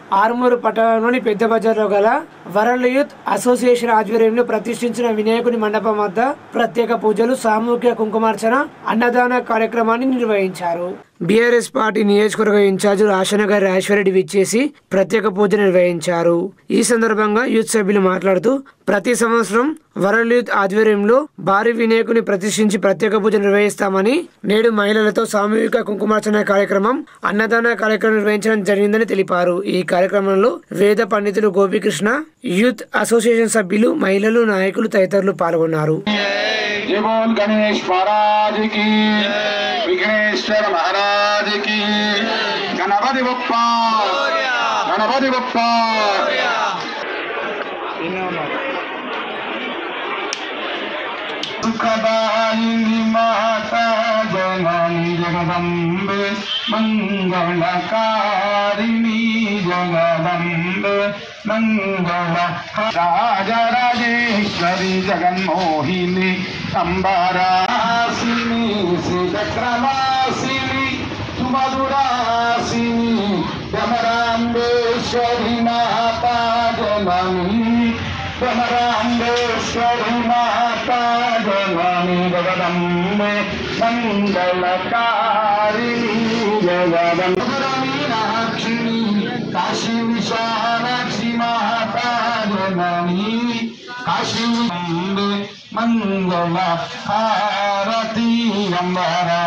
ఆర్మూరు పట్టణంలోని పెద్ద బజార్లో గల వరల్డ్ యూత్ అసోసియేషన్ ఆధ్వర్యంలో ప్రతిష్ఠించిన వినాయకుని మండపం వద్ద ప్రత్యేక పూజలు, సామూహిక కుంకుమార్చన, అన్నదాన కార్యక్రమాన్ని నిర్వహించారు. బీఆర్ఎస్ పార్టీ నియోజకవర్గ ఇన్ఛార్జి రాషనగర్ రాజేశ్వరరెడ్డి విచ్చేసి ప్రత్యేక పూజ నిర్వహించారు. ఈ సందర్భంగా యూత్ సభ్యులు మాట్లాడుతూ ప్రతి సంవత్సరం వరల్డ్ యూత్ ఆధ్వర్యంలో భారీ వినాయకుని ప్రతిష్ఠించి ప్రత్యేక పూజ నిర్వహిస్తామని, నేడు మహిళలతో సామూహిక కుంకుమార్చన కార్యక్రమం, అన్నదాన కార్యక్రమం నిర్వహించడం జరిగిందని తెలిపారు. ఈ కార్యక్రమంలో వేద పండితులు గోపీకృష్ణ, యూత్ అసోసియేషన్ సభ్యులు, మహిళలు, నాయకులు తదితరులు పాల్గొన్నారు. गणेश महाराज की, विघ्नेश्वर महाराज की, गणपति बप्पा, गणपति बप्पा। सुखदायिनी माता जननी जगदम्बे, मंगलकारिणी जगदम्बे मंगल, राजराजेश्वरी जगन्मोहिनी अंबरासिनी श्रीचक्रवासिनी सुमधुरासिनी भ्रमराम्बेश्वरी माता जननी, भ्रमराम्बेश्वरी माता जननी जगदम्बे मंगलकारिणी जगदम्बे मीनाक्षिणी काशी विशालाक्षी माता जननी, काशी मंगल आरती अंबरा।